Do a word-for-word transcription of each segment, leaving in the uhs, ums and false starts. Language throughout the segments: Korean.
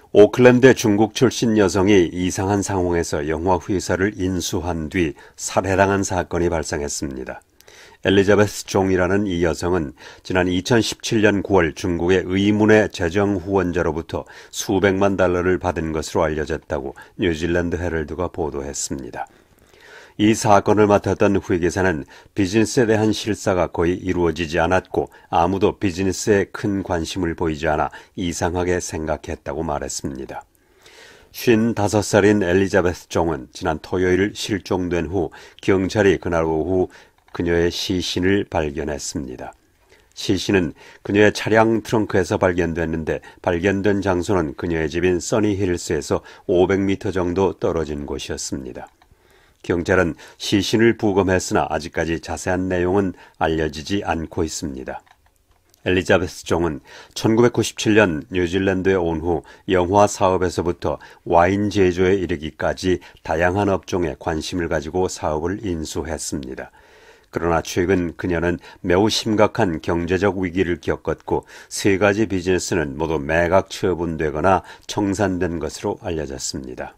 오클랜드 중국 출신 여성이 이상한 상황에서 영화 회사를 인수한 뒤 살해당한 사건이 발생했습니다. 엘리자베스 종이라는 이 여성은 지난 이천십칠 년 구월 중국의 의문의 재정 후원자로부터 수백만 달러를 받은 것으로 알려졌다고 뉴질랜드 헤럴드가 보도했습니다. 이 사건을 맡았던 회계사는 비즈니스에 대한 실사가 거의 이루어지지 않았고 아무도 비즈니스에 큰 관심을 보이지 않아 이상하게 생각했다고 말했습니다. 쉰다섯 살인 엘리자베스 종은 지난 토요일 실종된 후 경찰이 그날 오후 그녀의 시신을 발견했습니다. 시신은 그녀의 차량 트렁크에서 발견됐는데 발견된 장소는 그녀의 집인 써니힐스에서 오백 미터 정도 떨어진 곳이었습니다. 경찰은 시신을 부검했으나 아직까지 자세한 내용은 알려지지 않고 있습니다. 엘리자베스 종은 천구백구십칠 년 뉴질랜드에 온 후 영화 사업에서부터 와인 제조에 이르기까지 다양한 업종에 관심을 가지고 사업을 인수했습니다. 그러나 최근 그녀는 매우 심각한 경제적 위기를 겪었고 세 가지 비즈니스는 모두 매각 처분되거나 청산된 것으로 알려졌습니다.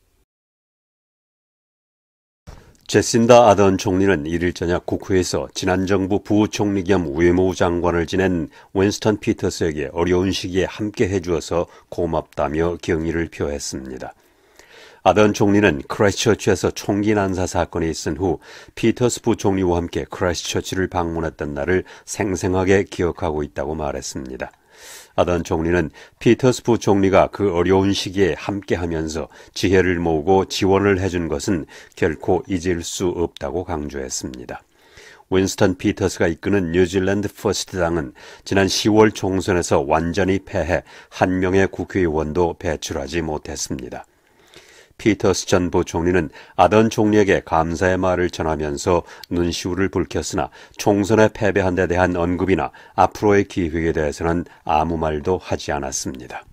제신다 아던 총리는 일일 저녁 국회에서 지난 정부 부총리 겸 외무부 장관을 지낸 윈스턴 피터스에게 어려운 시기에 함께 해주어서 고맙다며 경의를 표했습니다. 아던 총리는 크라이스트처치에서 총기 난사 사건이 있은 후 피터스 부총리와 함께 크라이스트처치를 방문했던 날을 생생하게 기억하고 있다고 말했습니다. 아던 총리는 피터스 부총리가 그 어려운 시기에 함께하면서 지혜를 모으고 지원을 해준 것은 결코 잊을 수 없다고 강조했습니다. 윈스턴 피터스가 이끄는 뉴질랜드 퍼스트 당은 지난 시월 총선에서 완전히 패해 한 명의 국회의원도 배출하지 못했습니다. 피터스 전 부총리는 아던 총리에게 감사의 말을 전하면서 눈시울을 붉혔으나 총선에 패배한 데 대한 언급이나 앞으로의 기획에 대해서는 아무 말도 하지 않았습니다.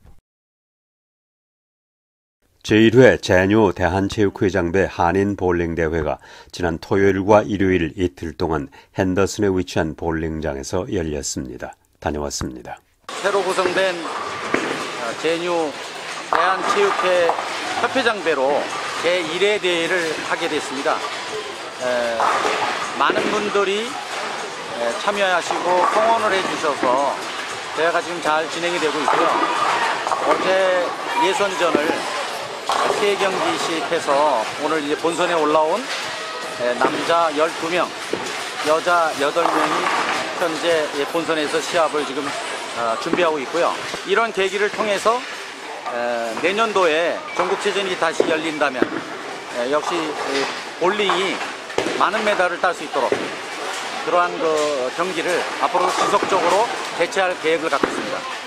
제일 회 제뉴 대한체육회장배 한인 볼링 대회가 지난 토요일과 일요일 이틀 동안 핸더슨에 위치한 볼링장에서 열렸습니다. 다녀왔습니다. 새로 구성된 제뉴 대한체육회 협회장배로 제일 회 대회를 하게 됐습니다. 에, 많은 분들이 에, 참여하시고 성원을 해주셔서 대회가 지금 잘 진행이 되고 있고요. 어제 예선전을 세 경기씩 해서 오늘 이제 본선에 올라온 에, 남자 열두 명, 여자 여덟 명이 현재 본선에서 시합을 지금 어, 준비하고 있고요. 이런 계기를 통해서 에, 내년도에 전국체전이 다시 열린다면 에, 역시 에, 볼링이 많은 메달을 딸 수 있도록 그러한 그 경기를 앞으로 지속적으로 개최할 계획을 갖고 있습니다.